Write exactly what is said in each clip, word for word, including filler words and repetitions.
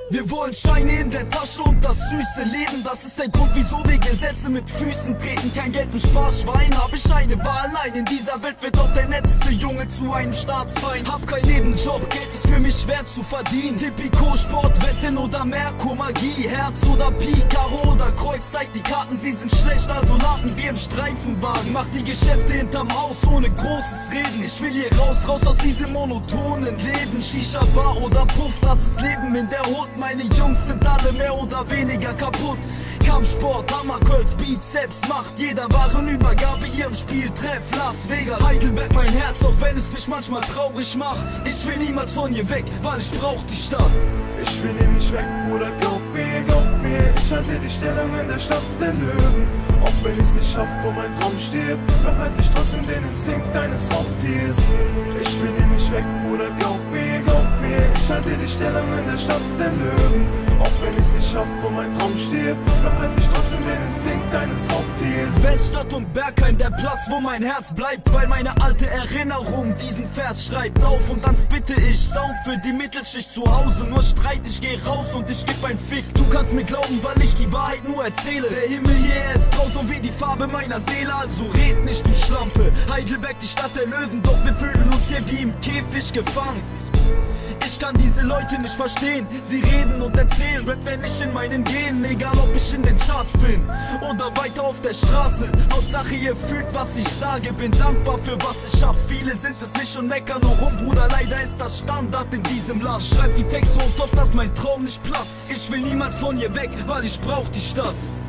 Wir wollen Scheine in der Tasche und das süße Leben. Das ist der Grund, wieso wir Gesetze mit Füßen treten. Kein Geld für Sparschwein, hab ich eine Wahl. Allein in dieser Welt wird auch der netteste Junge zu einem Staatsfeind. Hab keinen Nebenjob, Geld ist für mich schwer zu verdienen. Tipico, Sport, Wetten oder Merkur, Magie. Herz oder Pi, Karo oder Kreuz. Zeigt die Karten, sie sind schlecht, also laden wir im Streifenwagen. Mach die Geschäfte hinterm Haus ohne großes Reden. Ich will hier raus, raus aus diesem monotonen Leben. Shisha, Bar oder Puff, das ist Leben in der Hut. Meine Jungs sind alle mehr oder weniger kaputt. Kampfsport, Hammer, Curls, Bizeps, macht jeder Warenübergabe hier im Spieltreff Las Vegas. Heidelberg mein Herz, auch wenn es mich manchmal traurig macht. Ich will niemals von hier weg, weil ich brauch die Stadt. Ich will hier nicht weg, Bruder, glaub mir, glaub mir. Ich halte die Stellung in der Stadt der Löwen. Auch wenn ich's nicht schaff, wo mein Traum stirbt, behalte ich trotzdem den Instinkt eines Raubtiers. Ich will hier nicht weg, Bruder, glaub mir, glaub mir. Ich halte die Stellung in der Stadt der Löwen. Auch wenn ich's nicht schaff, wo mein Traum stirbt, behalte ich trotzdem den Instinkt eines Raubtiers. Weststadt und Bergheim, der Platz, wo mein Herz bleibt, weil meine alte Erinnerung diesen Vers schreibt. Auf und dann spitte ich Sound für die Mittelschicht zu Hause. Nur Streit, ich geh raus und ich geb ein Fick. Du kannst mir glauben, weil ich die Wahrheit nur erzähle. Der Himmel hier ist grau, so wie die Farbe meiner Seele. Also red nicht, du Schlampe. Heidelberg, die Stadt der Löwen, doch wir fühlen uns hier wie im Käfig gefangen. Ich kann diese Leute nicht verstehen. Sie reden und erzählen Rap, wenn ich in meinen Genen. Egal ob ich in den Charts bin oder weiter auf der Straße. Hauptsache ihr fühlt, was ich sage. Bin dankbar für was ich hab. Viele sind es nicht und meckern nur rum, Bruder. Leider ist das Standard in diesem Land. Schreib die Texte und hofft, dass mein Traum nicht platzt. Ich will niemals von hier weg, weil ich brauch die Stadt.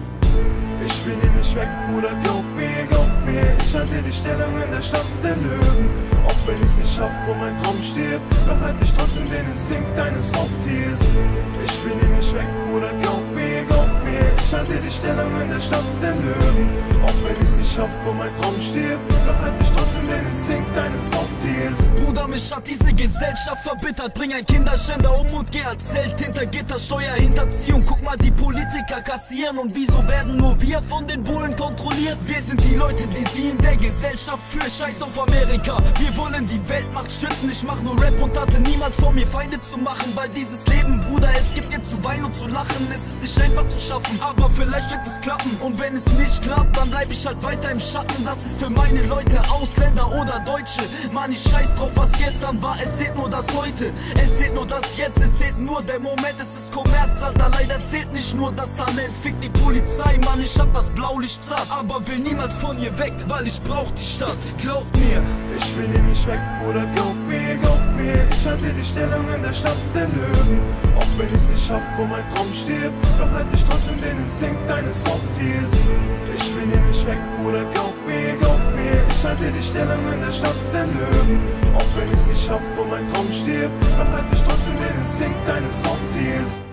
Ich will hier nicht weg, Bruder, glaub mir, glaub mir. Ich halte die Stellung in der Stadt der Löwen. Auch wenn ich's nicht schaff, wo mein Traum stirbt, behalte ich trotzdem den Instinkt eines Raubtiers. Ich will hier nicht weg, Bruder, glaub mir, glaub mir. Ich halte die Stellung in der Stadt der Löwen. Auch wenn ich's nicht schaff, wo mein Traum stirbt, behalte ich trotzdem den Instinkt eines Raubtiers. Bruder, mich hat diese Gesellschaft verbittert. Bring ein Kinderschänder um und geh als Held hinter Gitter. Steuerhinterziehung, guck mal, die Politiker kassieren. Und wieso werden nur wir von den Bullen kontrolliert? Wir sind die Leute, die sie in der Gesellschaft für Scheiß auf Amerika. Wir wollen die Weltmacht schützen. Ich mach nur Rap und hatte niemals vor, mir Feinde zu machen. Weil dieses Leben, Bruder, es gibt dir zu weinen und zu lachen. Es ist nicht einfach zu schaffen, aber vielleicht wird es klappen. Und wenn es nicht klappt, dann bleib ich halt weiter im Schatten. Das ist für meine Leute, Ausländer oder Deutsche. Mann, ich scheiß drauf, was gestern war. Es zählt nur das Heute, es zählt nur das Jetzt. Es zählt nur der Moment, es ist Kommerz, Alter. Leider zählt nicht nur das Talent. Fick die Polizei, Mann, ich hab das Blaulicht satt. Aber will niemals von hier weg, weil ich brauch die Stadt. Glaub mir. Ich will hier nicht weg, Bruder, glaub mir, glaub mir. Ich halte die Stellung in der Stadt der Löwen. Auch wenn ich's nicht schaff, wo mein Traum stirbt, behalte ich trotzdem den Instinkt eines Raubtiers. Ich will hier nicht weg, Bruder, glaub mir, glaub mir. Ich halte die Stellung in der Stadt der Löwen. Auch wenn ich's nicht schaff, wo mein Traum stirbt, behalte ich trotzdem den Instinkt eines Raubtiers.